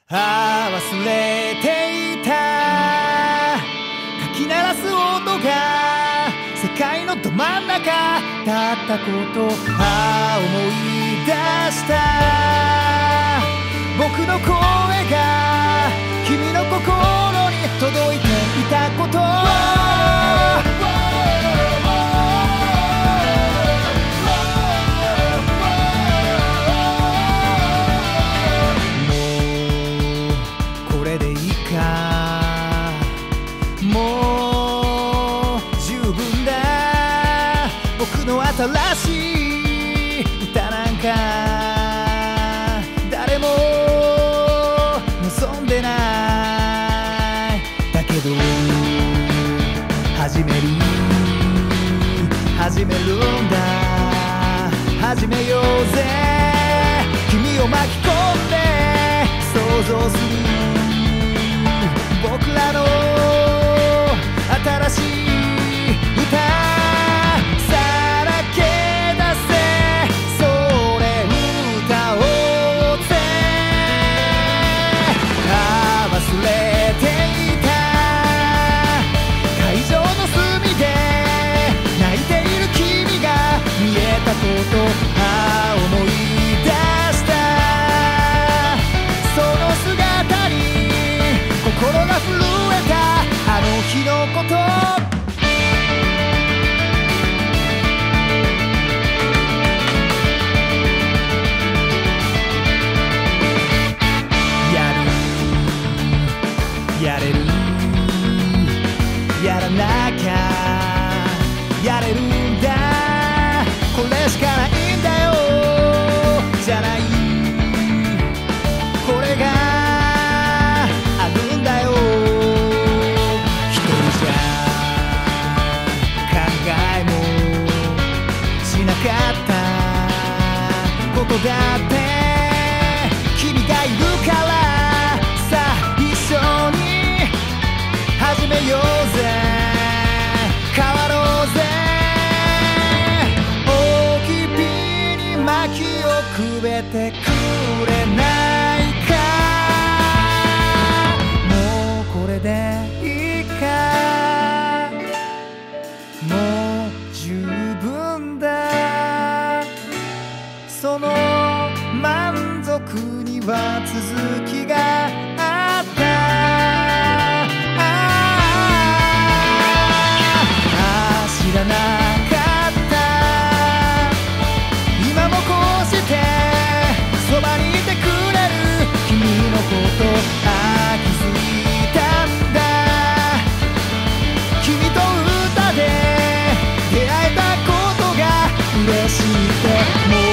ああ忘れていたかき鳴らす音が世界のど真ん中だったことああ思い出した僕の声が君の心に届いていたこともう十分だ僕の新しい歌なんか誰も望んでないだけど始めるんだ始めようぜ君を巻き込んで想像する僕らの新しい歌さらけ出せそれ歌おうぜああ忘れていた会場の隅で泣いている君が見えたことああ思い出したその姿に心が震えたあの日のことやれるやらなきゃやれるんだこれしかないんだよじゃないこれがあるんだよ一人じゃ考えもしなかったことだって君がいるからさあ一緒に始めようぜ変わろうぜ大きい火に薪をくべてくれないかもうこれでいいかもう十分だその満足には続きがあった知らなかった今もこうしてそばにいてくれる君のことああ気づいたんだ君と歌で出会えたことが嬉しいってもう